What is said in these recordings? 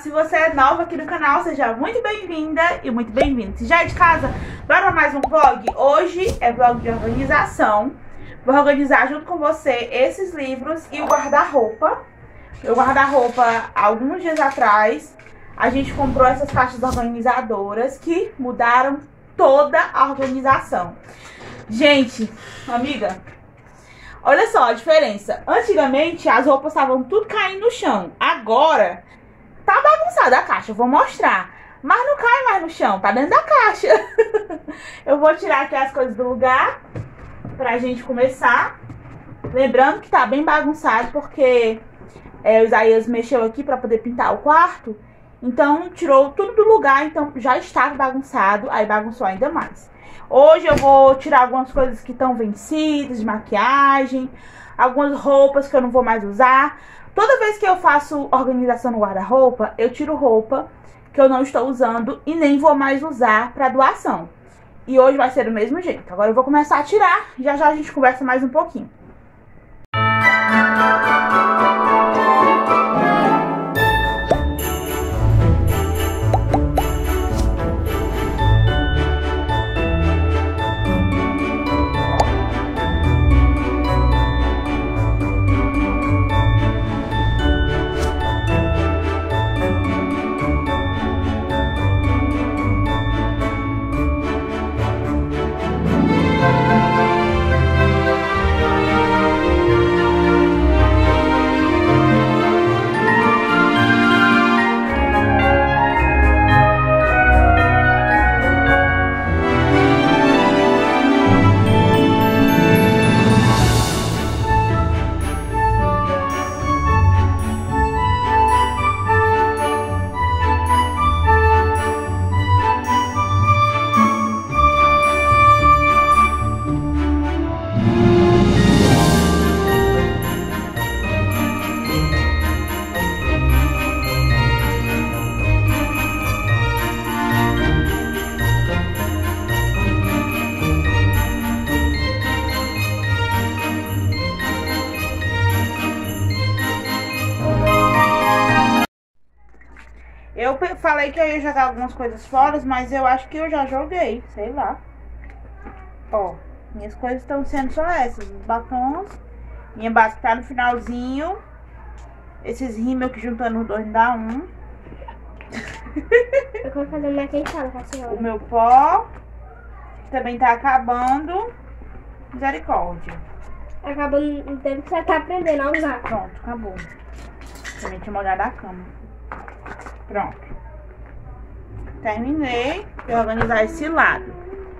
Se você é nova aqui no canal, seja muito bem-vinda e muito bem-vindo. Se já é de casa, bora mais um vlog. Hoje é vlog de organização. Vou organizar junto com você esses livros e o guarda-roupa. O guarda-roupa, alguns dias atrás, a gente comprou essas caixas organizadoras que mudaram toda a organização. Gente, amiga, olha só a diferença. Antigamente as roupas estavam tudo caindo no chão. Agora tá bagunçada a caixa, eu vou mostrar. Mas não cai mais no chão, tá dentro da caixa. Eu vou tirar aqui as coisas do lugar pra gente começar. Lembrando que tá bem bagunçado porque o Isaías mexeu aqui pra poder pintar o quarto. Então tirou tudo do lugar, então já estava bagunçado, aí bagunçou ainda mais. Hoje eu vou tirar algumas coisas que estão vencidas, de maquiagem, algumas roupas que eu não vou mais usar. Toda vez que eu faço organização no guarda-roupa, eu tiro roupa que eu não estou usando e nem vou mais usar para doação. E hoje vai ser do mesmo jeito. Agora eu vou começar a tirar, já já a gente conversa mais um pouquinho. Eu falei que eu ia jogar algumas coisas fora, mas eu acho que eu já joguei, sei lá. Ó, minhas coisas estão sendo só essas, os batons. Minha base tá no finalzinho. Esses rímel que juntando os dois dá um. Eu vou fazer uma quentada com a senhora. O meu pó também tá acabando. Misericórdia. Acabando, deve que você tá aprendendo a usar. Pronto, acabou. Também tinha molhado a cama. Pronto. Terminei de organizar esse lado.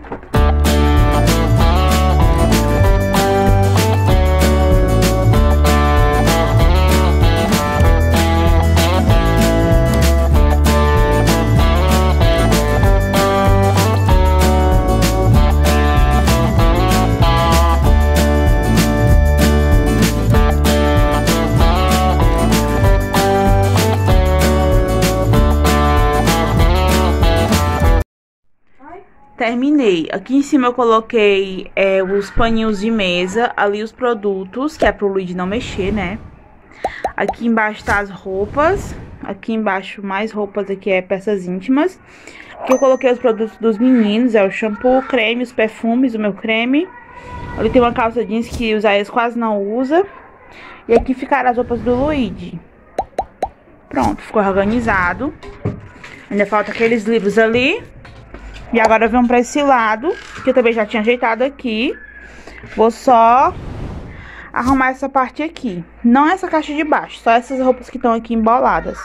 Terminei. Aqui em cima eu coloquei os paninhos de mesa, ali os produtos, que é pro Luigi não mexer, né? Aqui embaixo tá as roupas. Aqui embaixo mais roupas, aqui é peças íntimas. Aqui eu coloquei os produtos dos meninos, é o shampoo, o creme, os perfumes, o meu creme. Ali tem uma calça jeans que o Isaías quase não usa. E aqui ficaram as roupas do Luigi. Pronto, ficou organizado. Ainda falta aqueles livros ali. E agora vamos pra esse lado, que eu também já tinha ajeitado aqui. Vou só arrumar essa parte aqui. Não essa caixa de baixo, só essas roupas que estão aqui emboladas.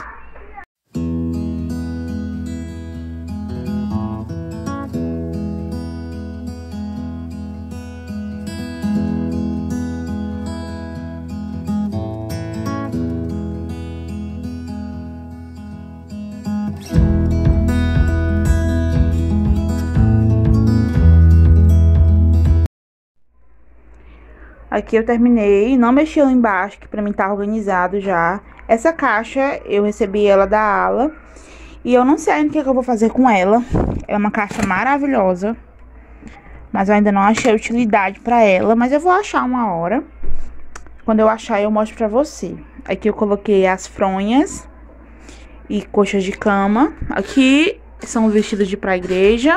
Aqui eu terminei, não mexi lá embaixo, que pra mim tá organizado já. Essa caixa, eu recebi ela da Ala. E eu não sei ainda o que eu vou fazer com ela. É uma caixa maravilhosa. Mas eu ainda não achei utilidade pra ela, mas eu vou achar uma hora. Quando eu achar, eu mostro pra você. Aqui eu coloquei as fronhas. e coxas de cama. Aqui são os vestidos de ir pra igreja.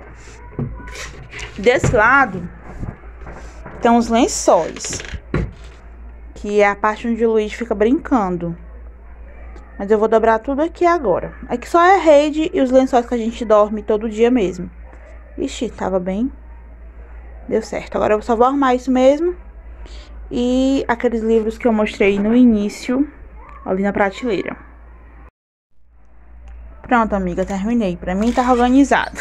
Desse lado tem os lençóis, que é a parte onde o Luiz fica brincando. Mas eu vou dobrar tudo aqui agora. Aqui só é a rede e os lençóis que a gente dorme todo dia mesmo. Ixi, tava bem. Deu certo. Agora eu só vou arrumar isso mesmo. E aqueles livros que eu mostrei no início, ali na prateleira. Pronto, amiga, terminei. Pra mim tá organizado.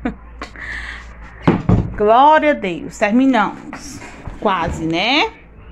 Glória a Deus. Terminamos. Quase, né?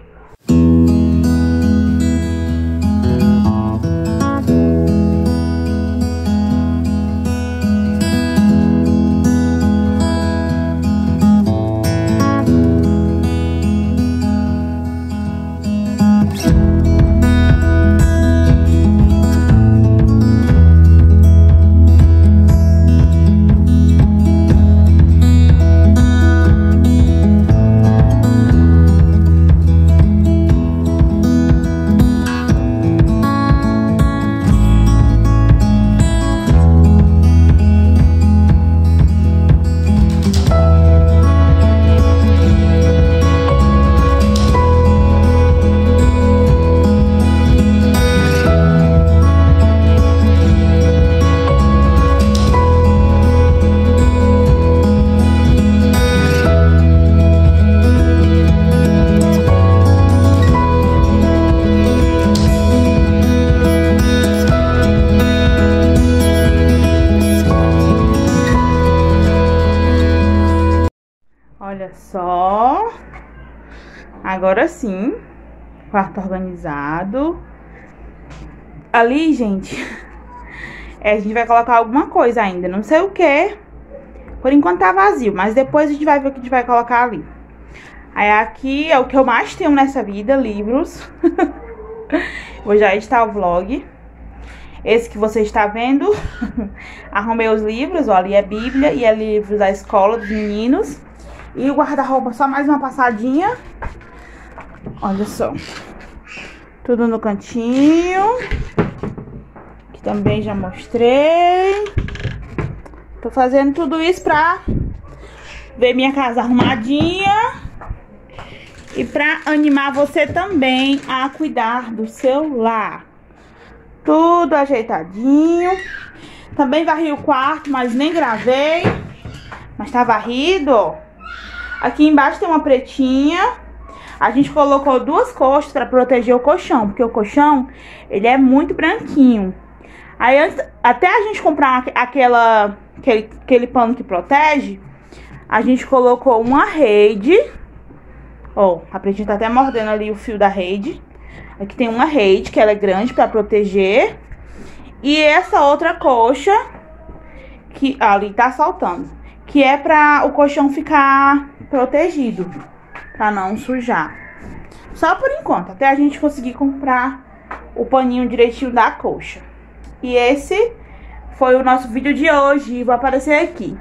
Olha só, agora sim, quarto organizado. Ali, gente, a gente vai colocar alguma coisa ainda, não sei o que. Por enquanto tá vazio, mas depois a gente vai ver o que a gente vai colocar ali. Aí aqui é o que eu mais tenho nessa vida, livros. Vou já editar o vlog. Esse que você está vendo, arrumei os livros, ó, ali é Bíblia e é livros da escola dos meninos. E o guarda-roupa, só mais uma passadinha. Olha só. Tudo no cantinho. Que também já mostrei. Tô fazendo tudo isso pra ver minha casa arrumadinha. E pra animar você também a cuidar do seu lar. Tudo ajeitadinho. Também varri o quarto, mas nem gravei. Mas tá varrido, ó. Aqui embaixo tem uma pretinha. A gente colocou duas coxas pra proteger o colchão, porque o colchão, ele é muito branquinho. Aí, até a gente comprar aquele pano que protege, a gente colocou uma rede. Ó, a pretinha tá até mordendo ali o fio da rede. Aqui tem uma rede, que ela é grande pra proteger. E essa outra coxa, que ali tá saltando, que é pra o colchão ficar protegido, pra não sujar. Só por enquanto, até a gente conseguir comprar o paninho direitinho da coxa. E esse foi o nosso vídeo de hoje. Vou aparecer aqui.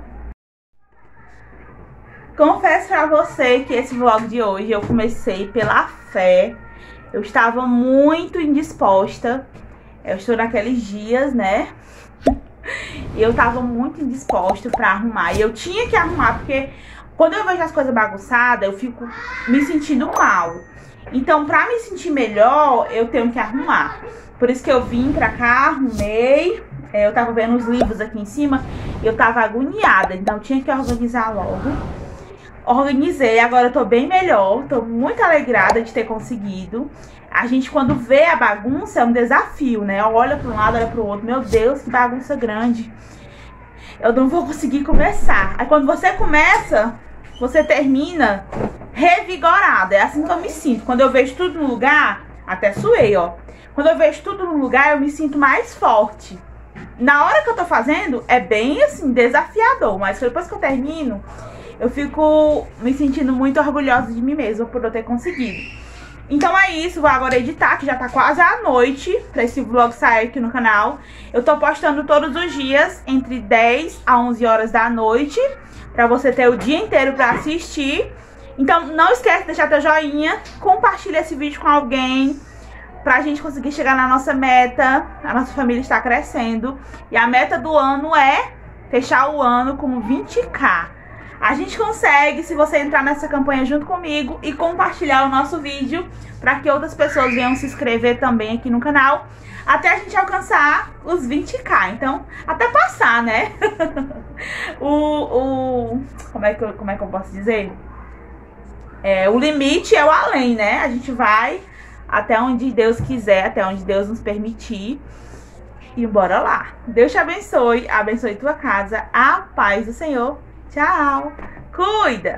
Confesso pra você que esse vlog de hoje eu comecei pela fé. Eu estava muito indisposta. Eu estou naqueles dias, né? E eu tava muito indisposta pra arrumar. E eu tinha que arrumar, porque quando eu vejo as coisas bagunçadas, eu fico me sentindo mal. Então, pra me sentir melhor, eu tenho que arrumar. Por isso que eu vim pra cá, arrumei. Eu tava vendo os livros aqui em cima e eu tava agoniada. Então, eu tinha que organizar logo. Organizei, agora eu tô bem melhor. Tô muito alegrada de ter conseguido. A gente, quando vê a bagunça, é um desafio, né? Olha pra um lado, olha pro outro. Meu Deus, que bagunça grande. Eu não vou conseguir começar. Aí, quando você começa, você termina revigorada. É assim que eu me sinto. Quando eu vejo tudo no lugar, até suei, ó. Quando eu vejo tudo no lugar, eu me sinto mais forte. Na hora que eu tô fazendo, é bem, assim, desafiador. Mas depois que eu termino, eu fico me sentindo muito orgulhosa de mim mesma por eu ter conseguido. Então é isso, vou agora editar, que já tá quase à noite, pra esse vlog sair aqui no canal. Eu tô postando todos os dias, entre 10 a 11 horas da noite, pra você ter o dia inteiro pra assistir. Então não esquece de deixar teu joinha, compartilha esse vídeo com alguém, pra gente conseguir chegar na nossa meta. A nossa família está crescendo e a meta do ano é fechar o ano com 20k. A gente consegue se você entrar nessa campanha junto comigo e compartilhar o nosso vídeo para que outras pessoas venham se inscrever também aqui no canal, até a gente alcançar os 20k. Então, até passar, né? Como é que eu posso dizer? O limite é o além, né? A gente vai até onde Deus quiser, até onde Deus nos permitir. E bora lá. Deus te abençoe, abençoe tua casa. A paz do Senhor. Tchau. Cuida.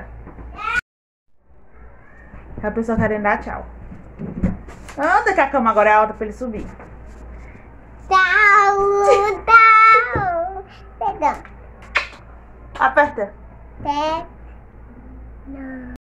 A pessoa querendo dar tchau. Anda que a cama agora é alta pra ele subir. Tchau, tchau. Perdão. Aperta. Não.